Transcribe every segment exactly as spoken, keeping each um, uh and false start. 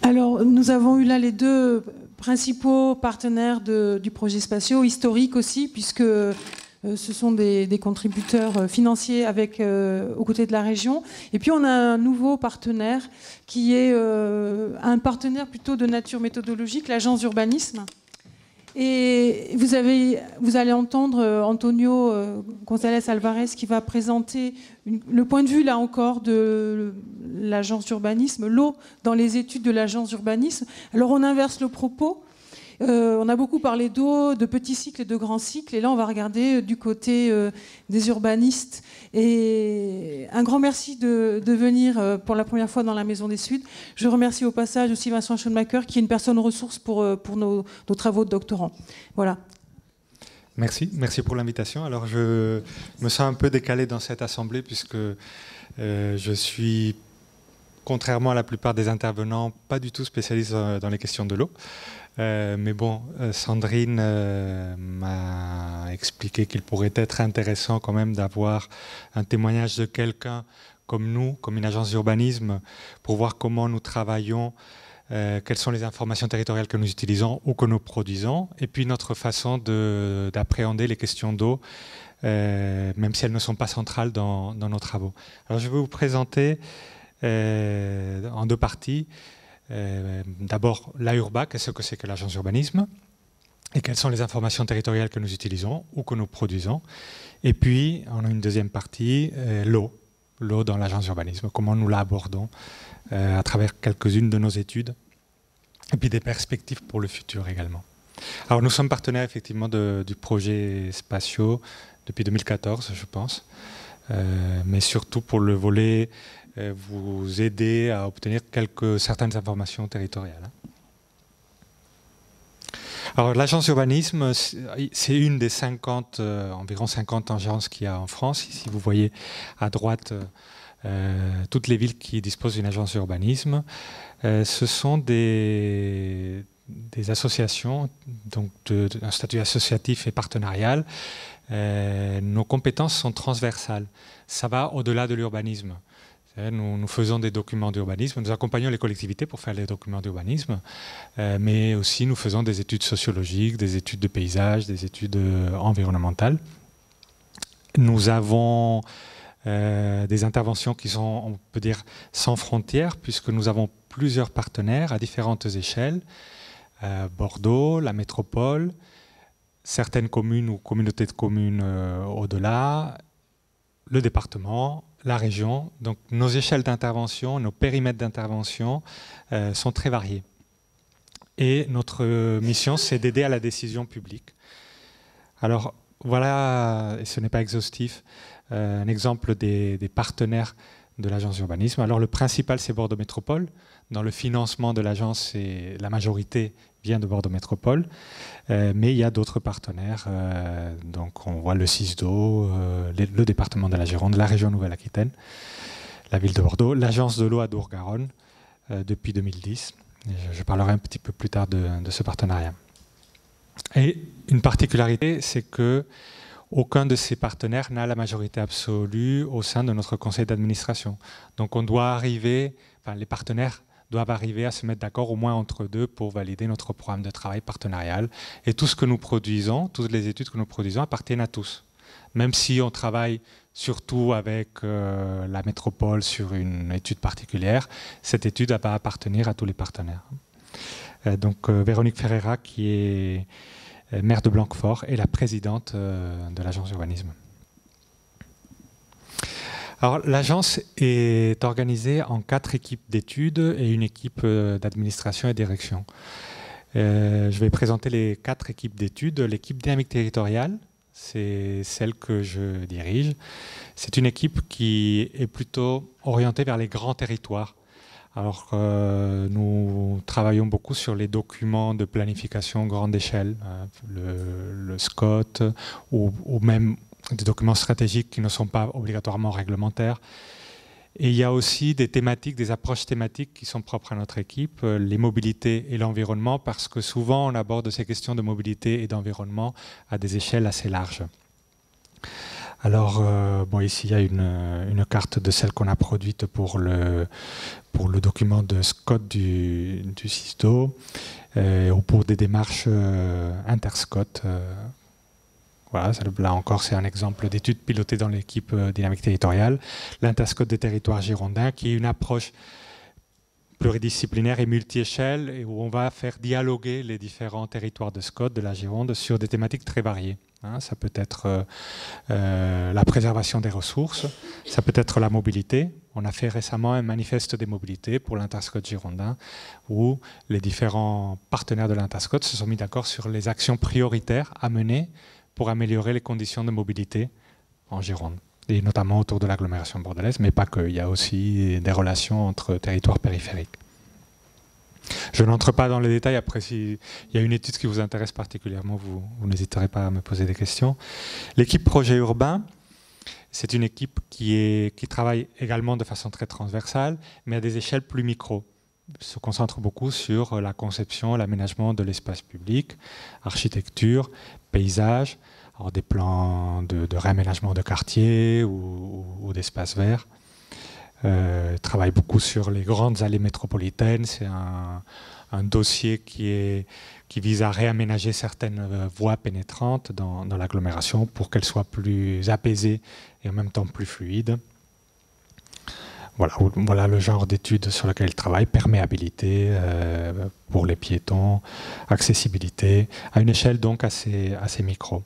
Alors, nous avons eu là les deux principaux partenaires de, du projet Spatio, historiques aussi, puisque euh, ce sont des, des contributeurs financiers avec, euh, aux côtés de la région. Et puis, on a un nouveau partenaire qui est euh, un partenaire plutôt de nature méthodologique, l'agence d'urbanisme. Et vous, avez, vous allez entendre Antonio González Alvarez qui va présenter une, le point de vue, là encore, de l'agence d'urbanisme, l'eau dans les études de l'agence d'urbanisme. Alors on inverse le propos. Euh, on a beaucoup parlé d'eau, de petits cycles et de grands cycles. Et là, on va regarder du côté euh, des urbanistes. Et un grand merci de, de venir euh, pour la première fois dans la Maison des Suds. Je remercie au passage aussi Vincent Schoenmaker, qui est une personne ressource pour, euh, pour nos, nos travaux de doctorants. Voilà. Merci, merci pour l'invitation. Alors, je me sens un peu décalé dans cette assemblée puisque euh, je suis, contrairement à la plupart des intervenants, pas du tout spécialiste dans les questions de l'eau. Euh, mais bon, euh, Sandrine euh, m'a expliqué qu'il pourrait être intéressant quand même d'avoir un témoignage de quelqu'un comme nous, comme une agence d'urbanisme, pour voir comment nous travaillons, euh, quelles sont les informations territoriales que nous utilisons ou que nous produisons, et puis notre façon d'appréhender les questions d'eau, euh, même si elles ne sont pas centrales dans, dans nos travaux. Alors je vais vous présenter euh, en deux parties. Euh, D'abord, l'A U R B A, qu'est-ce que c'est que l'agence d'urbanisme et quelles sont les informations territoriales que nous utilisons ou que nous produisons. Et puis, on a une deuxième partie, euh, l'eau, l'eau dans l'agence d'urbanisme, comment nous l'abordons euh, à travers quelques-unes de nos études et puis des perspectives pour le futur également. Alors, nous sommes partenaires effectivement de, du projet Spatio depuis deux mille quatorze, je pense, euh, mais surtout pour le volet vous aider à obtenir quelques, certaines informations territoriales. Alors l'agence d'urbanisme, c'est une des cinquante, euh, environ cinquante agences qu'il y a en France. Ici, vous voyez à droite euh, toutes les villes qui disposent d'une agence d'urbanisme. Euh, ce sont des, des associations, donc d'un statut associatif et partenarial. Euh, nos compétences sont transversales. Ça va au-delà de l'urbanisme. Nous, nous faisons des documents d'urbanisme, nous accompagnons les collectivités pour faire les documents d'urbanisme, euh, mais aussi nous faisons des études sociologiques, des études de paysage, des études euh, environnementales. Nous avons euh, des interventions qui sont, on peut dire, sans frontières, puisque nous avons plusieurs partenaires à différentes échelles. Euh, Bordeaux, la métropole, certaines communes ou communautés de communes euh, au-delà, le département, la région. Donc nos échelles d'intervention, nos périmètres d'intervention euh, sont très variés. Et notre mission, c'est d'aider à la décision publique. Alors voilà, et ce n'est pas exhaustif, euh, un exemple des, des partenaires de l'agence d'urbanisme. Alors le principal, c'est Bordeaux Métropole. Dans le financement de l'agence, la majorité vient de Bordeaux Métropole, euh, mais il y a d'autres partenaires. Euh, donc on voit le CISDO, euh, le, le département de la Gironde, la région Nouvelle-Aquitaine, la ville de Bordeaux, l'agence de l'eau à Dour-Garonne euh, depuis deux mille dix. Et je, je parlerai un petit peu plus tard de, de ce partenariat. Et une particularité, c'est que aucun de ces partenaires n'a la majorité absolue au sein de notre conseil d'administration. Donc on doit arriver, enfin les partenaires doivent arriver à se mettre d'accord au moins entre deux pour valider notre programme de travail partenarial. Et tout ce que nous produisons, toutes les études que nous produisons appartiennent à tous. Même si on travaille surtout avec euh, la métropole sur une étude particulière, cette étude va appartenir à tous les partenaires. Euh, donc euh, Véronique Ferreira, qui est euh, maire de Blanquefort, est la présidente euh, de l'agence d'urbanisme. Alors, l'agence est organisée en quatre équipes d'études et une équipe d'administration et direction. Euh, je vais présenter les quatre équipes d'études. L'équipe dynamique territoriale, c'est celle que je dirige. C'est une équipe qui est plutôt orientée vers les grands territoires. Alors, euh, nous travaillons beaucoup sur les documents de planification grande échelle, hein, le, le S C O T ou, ou même des documents stratégiques qui ne sont pas obligatoirement réglementaires. Et il y a aussi des thématiques, des approches thématiques qui sont propres à notre équipe, les mobilités et l'environnement, parce que souvent on aborde ces questions de mobilité et d'environnement à des échelles assez larges. Alors, euh, bon, ici, il y a une, une carte de celle qu'on a produite pour le, pour le document de Scott du, du CISDO, euh, ou pour des démarches euh, inter-Scott. Euh, voilà, là encore, c'est un exemple d'étude pilotée dans l'équipe euh, dynamique territoriale. L'inter-Scott des territoires girondins, qui est une approche pluridisciplinaire et multi-échelle, et où on va faire dialoguer les différents territoires de Scott, de la Gironde, sur des thématiques très variées. Hein, ça peut être euh, euh, la préservation des ressources, ça peut être la mobilité. On a fait récemment un manifeste des mobilités pour l'Interscott girondin, où les différents partenaires de l'Interscott se sont mis d'accord sur les actions prioritaires à mener pour améliorer les conditions de mobilité en Gironde, et notamment autour de l'agglomération bordelaise, mais pas que. Il y a aussi des relations entre territoires périphériques. Je n'entre pas dans les détails. Après, s'il y a une étude qui vous intéresse particulièrement, vous, vous n'hésiterez pas à me poser des questions. L'équipe projet urbain, c'est une équipe qui, est, qui travaille également de façon très transversale, mais à des échelles plus micro. Elle se concentre beaucoup sur la conception, l'aménagement de l'espace public, architecture, paysage, alors des plans de, de réaménagement de quartiers ou, ou, ou d'espaces verts. Euh, travaille beaucoup sur les grandes allées métropolitaines. C'est un, un dossier qui, est, qui vise à réaménager certaines voies pénétrantes dans, dans l'agglomération pour qu'elles soient plus apaisées et en même temps plus fluides. Voilà, voilà le genre d'études sur lequel il travaille. Perméabilité euh, pour les piétons, accessibilité, à une échelle donc assez, assez micro.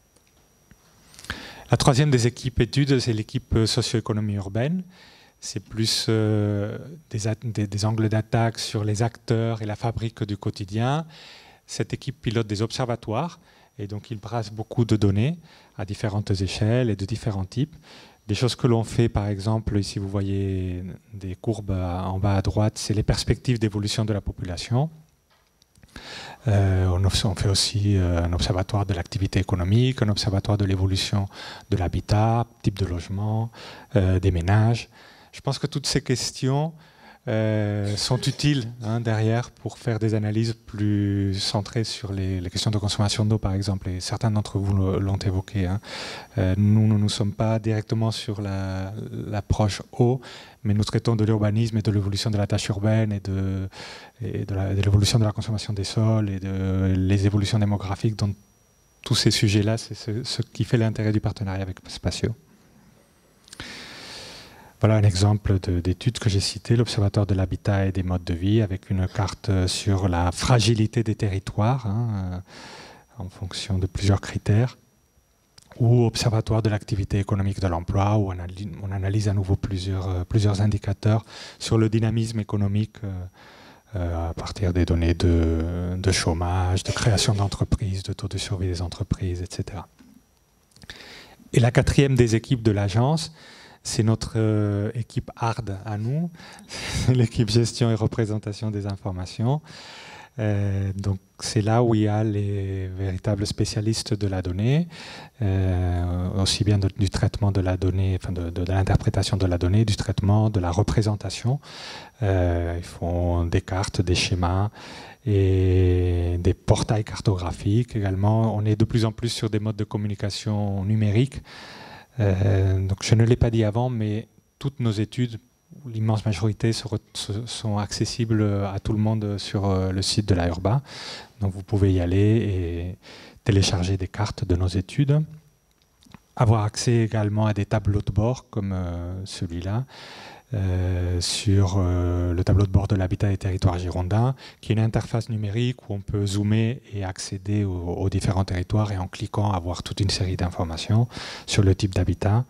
La troisième des équipes études, c'est l'équipe socio-économie urbaine. C'est plus euh, des, des, des angles d'attaque sur les acteurs et la fabrique du quotidien. Cette équipe pilote des observatoires et donc il brasse beaucoup de données à différentes échelles et de différents types. Des choses que l'on fait, par exemple, ici vous voyez des courbes en bas à droite, c'est les perspectives d'évolution de la population. Euh, on, on fait aussi euh, un observatoire de l'activité économique, un observatoire de l'évolution de l'habitat, type de logement, euh, des ménages. Je pense que toutes ces questions euh, sont utiles hein, derrière pour faire des analyses plus centrées sur les, les questions de consommation d'eau, par exemple. Et certains d'entre vous l'ont évoqué. Hein. Euh, nous, nous ne sommes pas directement sur l'approche la, eau, mais nous traitons de l'urbanisme et de l'évolution de la tâche urbaine et de, et de l'évolution de, de la consommation des sols et de les évolutions démographiques. Donc, tous ces sujets-là, c'est ce, ce qui fait l'intérêt du partenariat avec Spatio. Voilà un exemple d'étude que j'ai cité, l'Observatoire de l'habitat et des modes de vie, avec une carte sur la fragilité des territoires, hein, en fonction de plusieurs critères, ou Observatoire de l'activité économique de l'emploi, où on analyse, on analyse à nouveau plusieurs, plusieurs indicateurs sur le dynamisme économique euh, à partir des données de, de chômage, de création d'entreprises, de taux de survie des entreprises, et cetera. Et la quatrième des équipes de l'agence, c'est notre euh, équipe hard à nous, l'équipe gestion et représentation des informations. Euh, donc c'est là où il y a les véritables spécialistes de la donnée, euh, aussi bien de, du traitement de la donnée, enfin de, de, de l'interprétation de la donnée, du traitement, de la représentation. Euh, ils font des cartes, des schémas et des portails cartographiques également. On est de plus en plus sur des modes de communication numériques. Euh, donc je ne l'ai pas dit avant, mais toutes nos études, l'immense majorité, se se, sont accessibles à tout le monde sur euh, le site de l'A Urba. Donc vous pouvez y aller et télécharger des cartes de nos études. Avoir accès également à des tableaux de bord comme euh, celui-là, euh, sur euh, le tableau de bord de l'habitat des territoires girondins, qui est une interface numérique où on peut zoomer et accéder aux, aux différents territoires et en cliquant avoir toute une série d'informations sur le type d'habitat.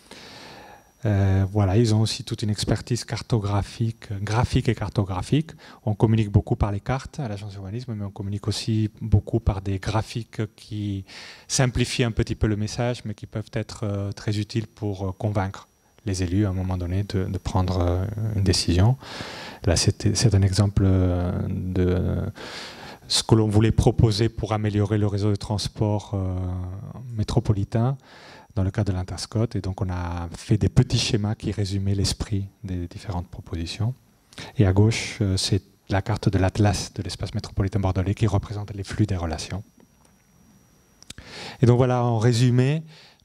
Euh, voilà, ils ont aussi toute une expertise cartographique, graphique et cartographique. On communique beaucoup par les cartes à l'agence urbanisme, mais on communique aussi beaucoup par des graphiques qui simplifient un petit peu le message, mais qui peuvent être euh, très utiles pour euh, convaincre les élus à un moment donné de, de prendre euh, une décision. Là, c'est un exemple de ce que l'on voulait proposer pour améliorer le réseau de transport euh, métropolitain dans le cadre de l'Interscott. Et donc, on a fait des petits schémas qui résumaient l'esprit des différentes propositions. Et à gauche, euh, c'est la carte de l'Atlas de l'espace métropolitain bordelais qui représente les flux des relations. Et donc, voilà, en résumé,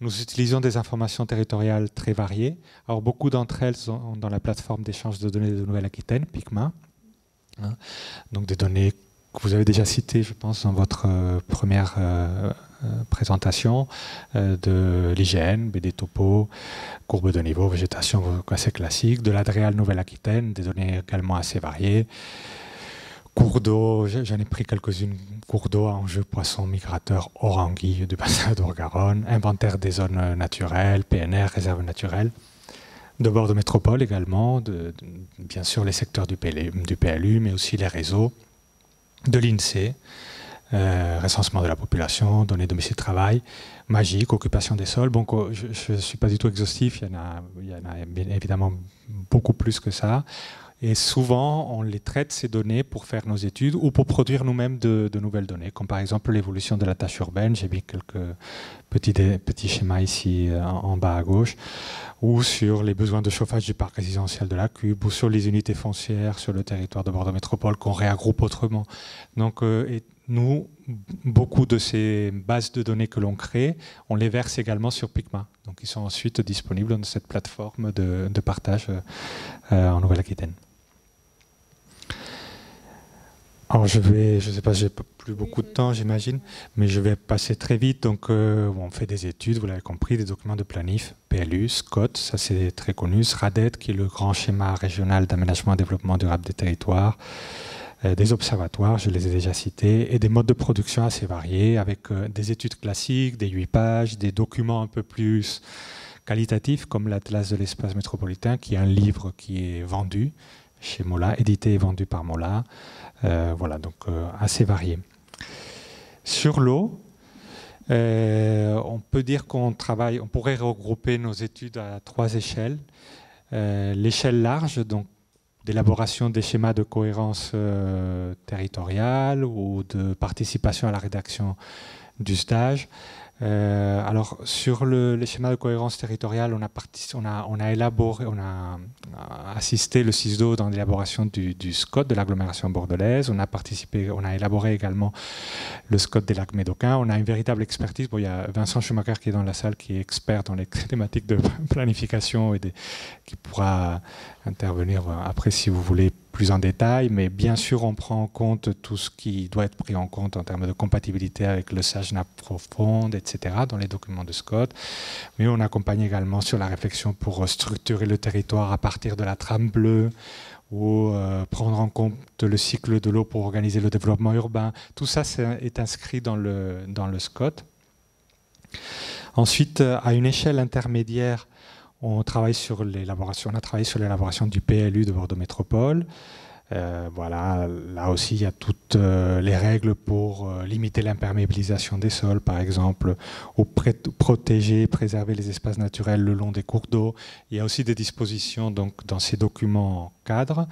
Nous utilisons des informations territoriales très variées. Alors, beaucoup d'entre elles sont dans la plateforme d'échange de données de Nouvelle-Aquitaine, PICMA. Hein, donc des données que vous avez déjà citées, je pense, dans votre euh, première euh, euh, présentation, euh, de l'I G N, B D Topo, courbe de niveau, végétation assez classique, de l'Adréal Nouvelle-Aquitaine, des données également assez variées. Cours d'eau, j'en ai pris quelques-unes, cours d'eau, enjeux, poissons, migrateurs, hors anguilles du bassin d'Or-Garonne, inventaire des zones naturelles, P N R, réserves naturelles, de bord de métropole également, de, de, bien sûr les secteurs du P L U, mais aussi les réseaux, de l'INSEE, euh, recensement de la population, données domicile-travail, magique, occupation des sols. Bon, je ne suis pas du tout exhaustif, il y en a, il y en a bien évidemment beaucoup plus que ça. Et souvent, on les traite, ces données, pour faire nos études ou pour produire nous-mêmes de, de nouvelles données, comme par exemple l'évolution de la tâche urbaine. J'ai mis quelques petits, petits schémas ici en, en bas à gauche, ou sur les besoins de chauffage du parc résidentiel de la Cube, ou sur les unités foncières sur le territoire de Bordeaux Métropole qu'on réagroupe autrement. Donc, euh, et nous, beaucoup de ces bases de données que l'on crée, on les verse également sur PICMA. Donc, ils sont ensuite disponibles dans cette plateforme de, de partage euh, en Nouvelle-Aquitaine. Alors je vais, je ne sais pas, j'ai plus beaucoup de temps, j'imagine, mais je vais passer très vite. Donc euh, on fait des études, vous l'avez compris, des documents de planif, P L U, S C O T, ça c'est très connu, SRADET, qui est le grand schéma régional d'aménagement et développement durable des territoires, euh, des observatoires, je les ai déjà cités, et des modes de production assez variés, avec euh, des études classiques, des huit pages, des documents un peu plus qualitatifs, comme l'Atlas de l'espace métropolitain, qui est un livre qui est vendu chez Mola, édité et vendu par Mola. Euh, voilà, donc euh, assez varié. Sur l'eau, euh, on peut dire qu'on travaille, on pourrait regrouper nos études à trois échelles. Euh, l'échelle large, donc d'élaboration des schémas de cohérence euh, territoriale ou de participation à la rédaction du stage. Euh, alors, sur le, les schémas de cohérence territoriale, on a, partic- on a, on a élaboré, on a assisté le C I S D O dans l'élaboration du, du S C O T de l'agglomération bordelaise. On a participé, on a élaboré également le S C O T des lacs médocains. On a une véritable expertise. Bon, il y a Vincent Schumacher qui est dans la salle, qui est expert dans les thématiques de planification et des, qui pourra intervenir après si vous voulez plus en détail, mais bien sûr on prend en compte tout ce qui doit être pris en compte en termes de compatibilité avec le sage nappe profonde, et cetera dans les documents de S C O T, mais on accompagne également sur la réflexion pour structurer le territoire à partir de la trame bleue ou euh, prendre en compte le cycle de l'eau pour organiser le développement urbain. Tout ça est, est inscrit dans le, dans le S C O T. Ensuite, à une échelle intermédiaire, On, travaille sur l'élaboration, on a travaillé sur l'élaboration du P L U de Bordeaux Métropole. Euh, voilà, là aussi, il y a toutes euh, les règles pour euh, limiter l'imperméabilisation des sols, par exemple, ou pré protéger, préserver les espaces naturels le long des cours d'eau. Il y a aussi des dispositions donc, dans ces documents cadres.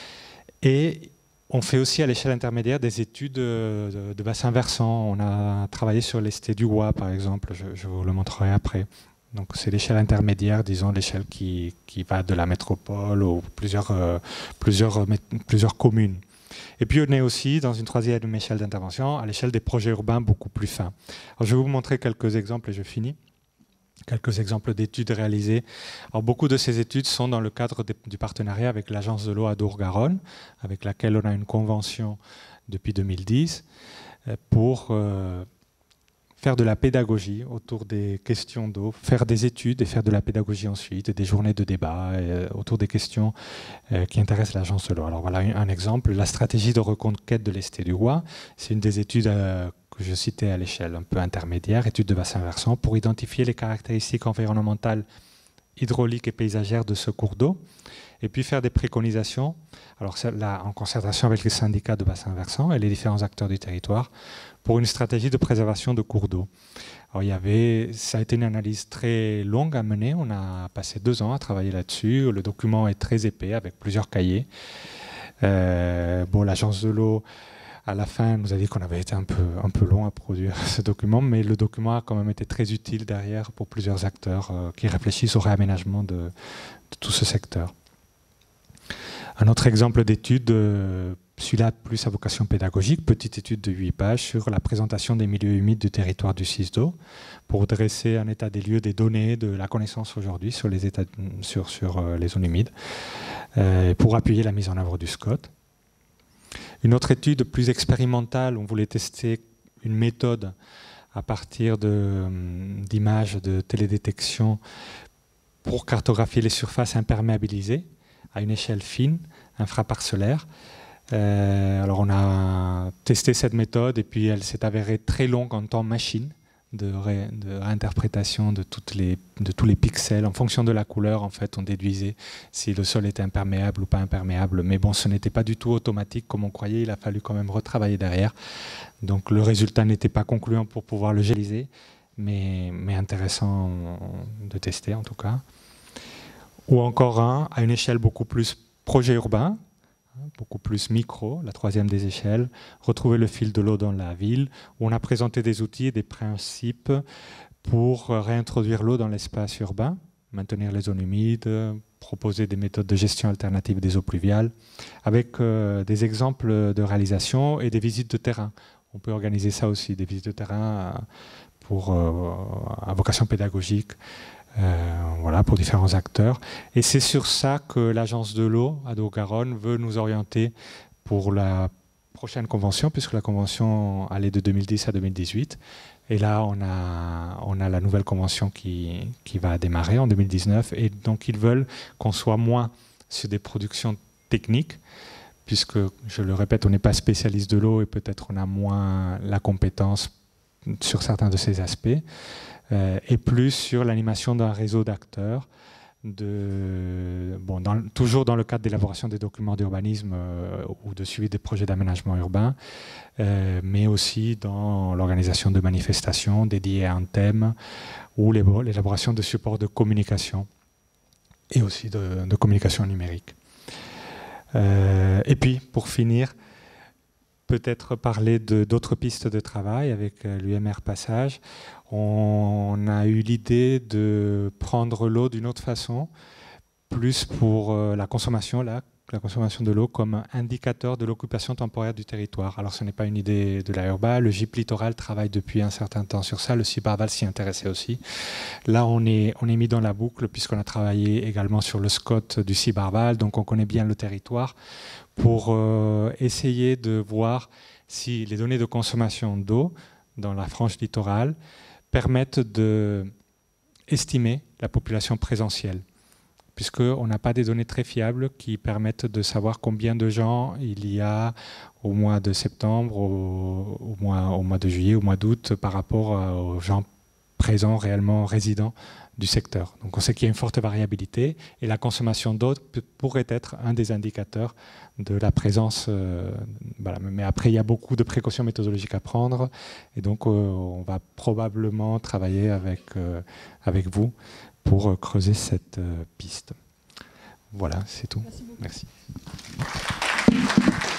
Et on fait aussi à l'échelle intermédiaire des études de, de, de bassin versant. On a travaillé sur l'esté du Roi, par exemple, je, je vous le montrerai après. Donc c'est l'échelle intermédiaire, disons l'échelle qui, qui va de la métropole aux plusieurs, euh, plusieurs, plusieurs communes. Et puis on est aussi dans une troisième échelle d'intervention, à l'échelle des projets urbains beaucoup plus fins. Alors, je vais vous montrer quelques exemples et je finis. Quelques exemples d'études réalisées. Alors, beaucoup de ces études sont dans le cadre de, du partenariat avec l'Agence de l'eau à Dour-Garonne, avec laquelle on a une convention depuis deux mille dix pour... Euh, faire de la pédagogie autour des questions d'eau, faire des études et faire de la pédagogie ensuite, et des journées de débat euh, autour des questions euh, qui intéressent l'agence de l'eau. Alors voilà un, un exemple, la stratégie de reconquête de l'Esté du Roi, c'est une des études euh, que je citais à l'échelle un peu intermédiaire, étude de bassin versant, pour identifier les caractéristiques environnementales, hydrauliques et paysagères de ce cours d'eau, et puis faire des préconisations, alors là en concertation avec les syndicats de bassin versant et les différents acteurs du territoire, pour une stratégie de préservation de cours d'eau. Alors il y avait, ça a été une analyse très longue à mener, on a passé deux ans à travailler là-dessus, le document est très épais avec plusieurs cahiers. Euh, bon, l'agence de l'eau, à la fin, nous a dit qu'on avait été un peu, un peu long à produire ce document, mais le document a quand même été très utile derrière pour plusieurs acteurs euh, qui réfléchissent au réaménagement de, de tout ce secteur. Un autre exemple d'étude, euh, celui-là plus à vocation pédagogique, petite étude de huit pages sur la présentation des milieux humides du territoire du CISDO, pour dresser un état des lieux des données, de la connaissance aujourd'hui sur les, états, sur, sur euh, les zones humides, euh, pour appuyer la mise en œuvre du SCOT. Une autre étude plus expérimentale, on voulait tester une méthode à partir d'images de, de télédétection pour cartographier les surfaces imperméabilisées à une échelle fine, infraparcellaire. Euh, alors on a testé cette méthode et puis elle s'est avérée très longue en temps machine de, ré, de réinterprétation de, toutes les, de tous les pixels. En fonction de la couleur, en fait, on déduisait si le sol était imperméable ou pas imperméable. Mais bon, ce n'était pas du tout automatique comme on croyait. Il a fallu quand même retravailler derrière. Donc le résultat n'était pas concluant pour pouvoir le généraliser, mais, mais intéressant de tester en tout cas. Ou encore un, à une échelle beaucoup plus projet urbain, beaucoup plus micro, la troisième des échelles, retrouver le fil de l'eau dans la ville, où on a présenté des outils et des principes pour réintroduire l'eau dans l'espace urbain, maintenir les zones humides, proposer des méthodes de gestion alternatives des eaux pluviales, avec euh, des exemples de réalisation et des visites de terrain. On peut organiser ça aussi, des visites de terrain pour, euh, à vocation pédagogique, Euh, voilà, pour différents acteurs. Et c'est sur ça que l'Agence de l'eau à Haut-Garonne veut nous orienter pour la prochaine convention, puisque la convention allait de deux mille dix à deux mille dix-huit. Et là, on a, on a la nouvelle convention qui, qui va démarrer en deux mille dix-neuf. Et donc, ils veulent qu'on soit moins sur des productions techniques, puisque, je le répète, on n'est pas spécialiste de l'eau et peut-être on a moins la compétence sur certains de ces aspects. Euh, et plus sur l'animation d'un réseau d'acteurs, de, bon, dans, toujours dans le cadre d'élaboration des documents d'urbanisme euh, ou de suivi des projets d'aménagement urbain, euh, mais aussi dans l'organisation de manifestations dédiées à un thème ou l'élaboration de supports de communication et aussi de, de communication numérique. Euh, et puis, pour finir, peut-être parler d'autres pistes de travail avec l'U M R Passage. On a eu l'idée de prendre l'eau d'une autre façon, plus pour la consommation, là, la consommation de l'eau comme indicateur de l'occupation temporaire du territoire. Alors ce n'est pas une idée de l'A-Urba, le G I P Littoral travaille depuis un certain temps sur ça, le Cibarval s'y intéressait aussi. Là on est, on est mis dans la boucle puisqu'on a travaillé également sur le SCOT du Cibarval, donc on connaît bien le territoire, pour euh, essayer de voir si les données de consommation d'eau dans la frange littorale permettent d'estimer la population présentielle, puisqu'on n'a pas des données très fiables qui permettent de savoir combien de gens il y a au mois de septembre, au, au, mois, au mois de juillet, au mois d'août, par rapport aux gens présents, réellement résidents du secteur. Donc on sait qu'il y a une forte variabilité et la consommation d'eau pourrait être un des indicateurs de la présence. Euh, voilà. Mais après, il y a beaucoup de précautions méthodologiques à prendre et donc euh, on va probablement travailler avec, euh, avec vous pour euh, creuser cette euh, piste. Voilà, c'est tout. Merci beaucoup. Merci.